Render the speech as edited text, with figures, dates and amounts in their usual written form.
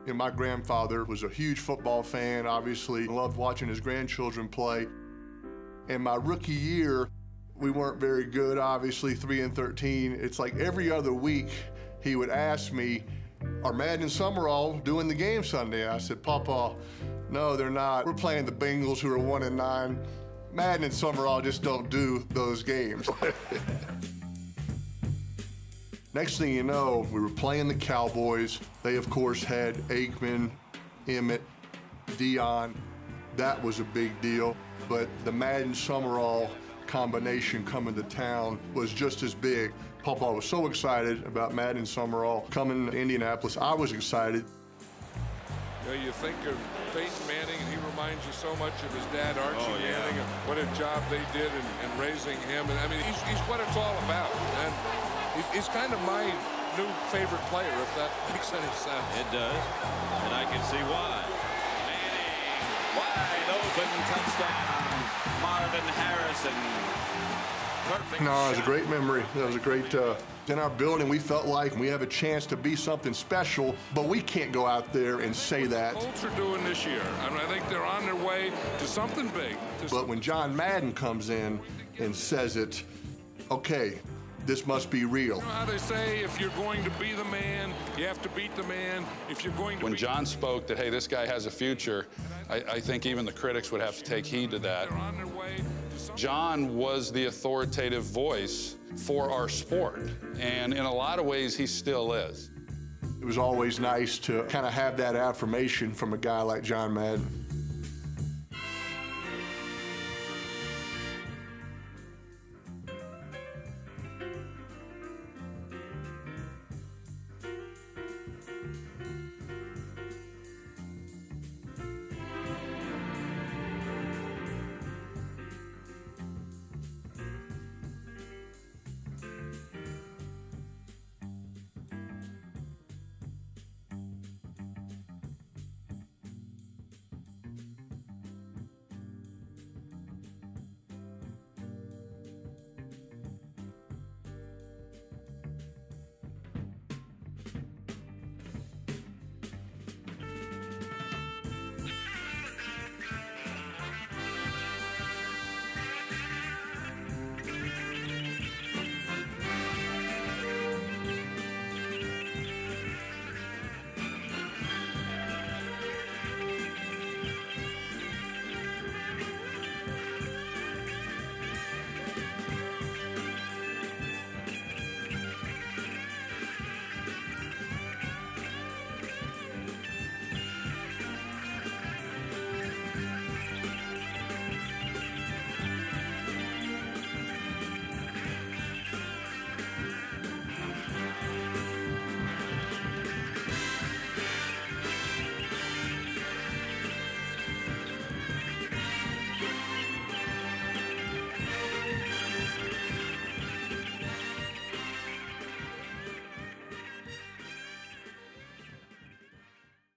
And my grandfather was a huge football fan, obviously, loved watching his grandchildren play. In my rookie year, we weren't very good, obviously, 3-13. It's like every other week, he would ask me, are Madden and Summerall doing the game Sunday? I said, Papa, no, they're not. We're playing the Bengals, who are 1-9. Madden and Summerall just don't do those games. Next thing you know, we were playing the Cowboys. They, of course, had Aikman, Emmett, Dion. That was a big deal. But the Madden-Summerall combination coming to town was just as big. Papa was so excited about Madden Summerall coming to Indianapolis. I was excited. You know, you think of Peyton Manning, and he reminds you so much of his dad, Archie Manning, and what a job they did in raising him. And I mean, he's what it's all about. And he's kind of my new favorite player, if that makes any sense. It does, and I can see why. Manning, wide open touchdown, Marvin Harrison. Perfect No, it was a shot. great memory. That was a great, in our building, we felt like we have a chance to be something special, but we can't go out there and say that. What the Colts are doing this year, I mean, I think they're on their way to something big. But when John Madden comes in and says it, okay, this must be real. You know how they say, if you're going to be the man, you have to beat the man. If you're going to When John spoke that, hey, this guy has a future, I think even the critics would have to take heed to that. they're on their way to something. John was the authoritative voice for our sport, and in a lot of ways, he still is. It was always nice to kind of have that affirmation from a guy like John Madden.